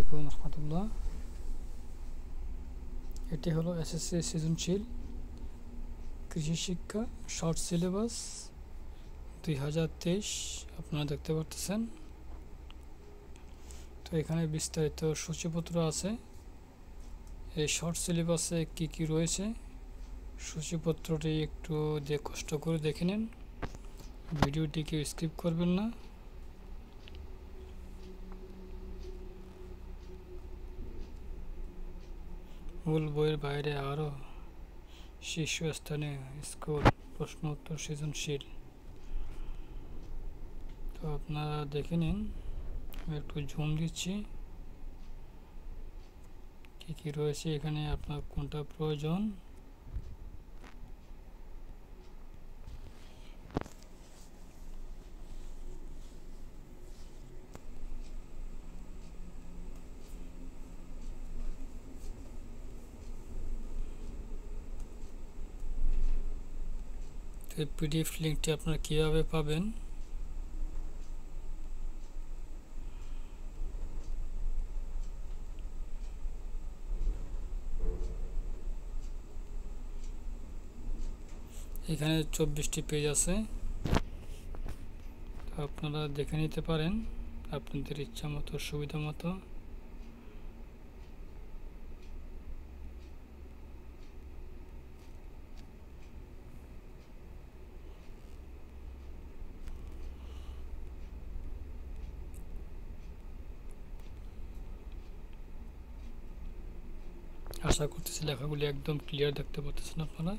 আলাইকুম রহমতুল্লাহ। এটি হলো এসএসসি সৃজনশীল কৃষি শিক্ষা শর্ট সিলেবাস 2023 আপনারা দেখতে পাচ্ছেন। তো এখানে বিস্তারিত সূচিপত্র আছে। এই শর্ট সিলেবাসে কি কি রয়েছে সূচিপত্রটি একটু কষ্ট করে দেখে নিন, ভিডিওটিকে স্কিপ করবেন না। মূল বইয়ের বাইরে আরও শীর্ষস্থানীয় স্কুল প্রশ্ন উত্তর সৃজনশীল, তো আপনারা দেখে নিন। আমি একটু জুম দিচ্ছি কি কি রয়েছে এখানে, আপনার কোনটা প্রয়োজন। তো এই পিডিএফ লিঙ্কটি আপনারা কীভাবে পাবেন, এখানে 24টি পেজ আছে, তো আপনারা দেখে নিতে পারেন আপনাদের ইচ্ছা মতো সুবিধা মতো। আশা করতেছি লেখাগুলি একদম ক্লিয়ার দেখতে পাচ্ছেন আপনারা।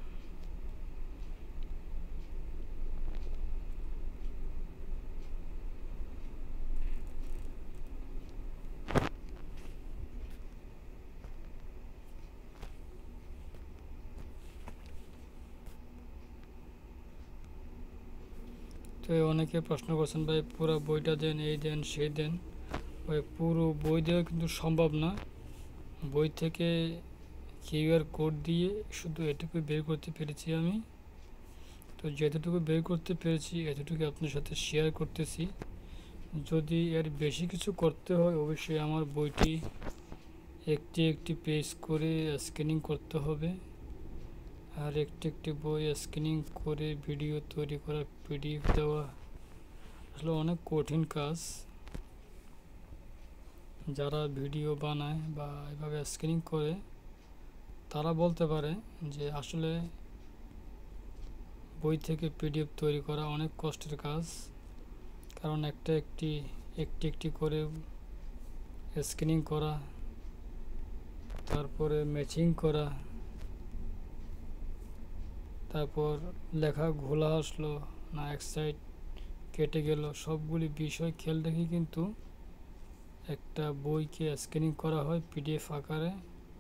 তো অনেকে প্রশ্ন করছেন, ভাই পুরো বইটা দেন, এই দেন সেই দেন। ওই পুরো বই দেওয়া কিন্তু সম্ভব না। বই থেকে কিউআর কোড দিয়ে শুধু এটুকু বের করতে পেরেছি আমি। তো যতটুকু বের করতে পেরেছি এতটুকু আপনার সাথে শেয়ার করতেছি। যদি এর বেশি কিছু করতে হয় অবশ্যই আমার বইটি একটি একটি পেজ করে স্ক্যানিং করতে হবে, আর একটি একটি বই স্ক্যানিং করে ভিডিও তৈরি করা, পিডিএফ দেওয়া আসলে অনেক কঠিন কাজ। যারা ভিডিও বানায় বা এভাবে স্ক্যানিং করে তারা বলতে পারে যে আসলে বই থেকে পিডিএফ তৈরি করা অনেক কষ্টের কাজ, কারণ একটি একটি করে স্ক্যানিং করা, তারপরে ম্যাচিং করা, তারপর লেখা ঘোলা আসলো না এক সাইড কেটে গেল, সবগুলি বিষয় খেয়াল রেখে কিন্তু একটা বইকে স্ক্যানিং করা হয় পিডিএফ আকারে।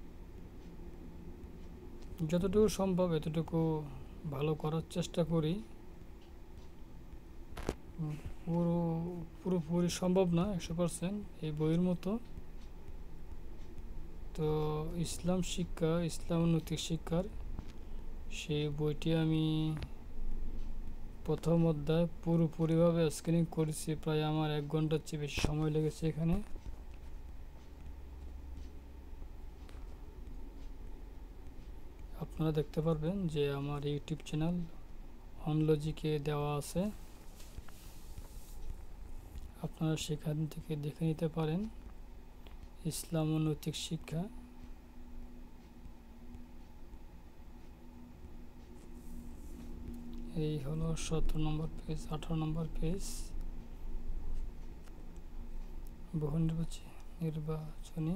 যতটুকু সম্ভব এতটুকু ভালো করার চেষ্টা করি। পুরোপুরি সম্ভব না 100% এই বইয়ের মতো। তো ইসলাম শিক্ষা, ইসলাম নৈতিক শিক্ষার সেই বইটি আমি প্রথম অধ্যায় পুরোপুরিভাবে স্ক্যানিং করেছি, প্রায় আমার 1 ঘন্টার চেয়ে বেশি সময় লেগেছে এখানে। আপনারা দেখতে পারবেন যে আমার ইউটিউব চ্যানেল অনলজিকে দেওয়া আছে, আপনারা সেখান থেকে দেখে নিতে পারেন। ইসলাম ও নৈতিক শিক্ষা, এই হলো 17 নম্বর পেজ, 18 নম্বর পেজ বহু নির্বাচনী।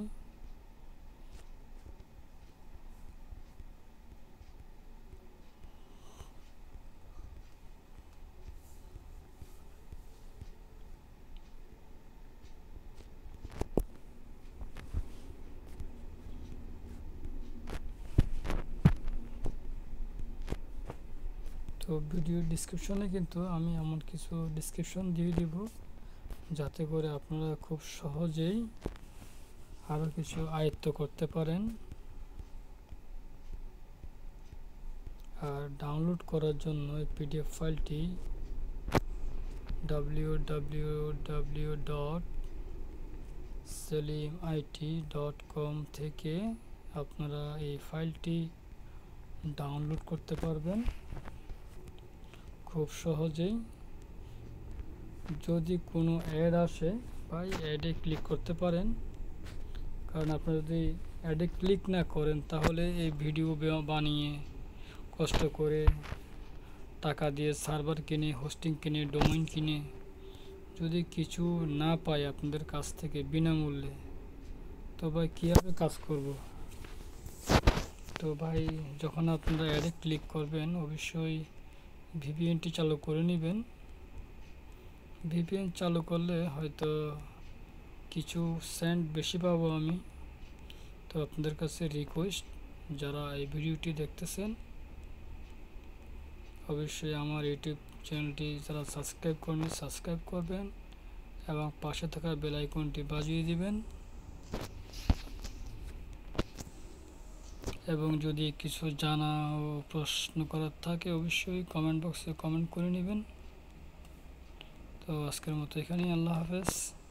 তো ভিডিও ডিসক্রিপশনে কিন্তু আমি এমন কিছু ডিসক্রিপশন দিয়ে দিব যাতে করে আপনারা খুব সহজেই আরও কিছু আয়ত্ত করতে পারেন। আর ডাউনলোড করার জন্য এই পিডিএফ ফাইলটি www selimit.com থেকে আপনারা এই ফাইলটি ডাউনলোড করতে পারবেন খুব সহজেই। যদি কোনো অ্যাড আসে ভাই অ্যাডে ক্লিক করতে পারেন, কারণ আপনারা যদি অ্যাডে ক্লিক না করেন তাহলে এই ভিডিও বানিয়ে কষ্ট করে টাকা দিয়ে সার্ভার কিনে, হোস্টিং কিনে, ডোমেইন কিনে যদি কিছু না পাই আপনাদের কাছ থেকে বিনামূল্যে, তো ভাই কীভাবে কাজ করব? তো ভাই যখন আপনারা অ্যাডে ক্লিক করবেন অবশ্যই ভিপিএনটি চালু করে নেবেন। ভিপিএন চালু করলে হয়তো কিছু সেন্ট বেশি পাবো আমি। তো আপনাদের কাছে রিকোয়েস্ট, যারা এই ভিডিওটি দেখতেছেন অবশ্যই আমার ইউটিউব চ্যানেলটি যারা সাবস্ক্রাইব করেন সাবস্ক্রাইব করবেন এবং পাশে থাকা বেল আইকনটি বাজিয়ে দিবেন। এবং যদি কিছু জানা ও প্রশ্ন করার থাকে অবশ্যই কমেন্ট বক্সে কমেন্ট করে নেবেন। তো আজকের মতো এখানেই, আল্লাহ হাফেজ।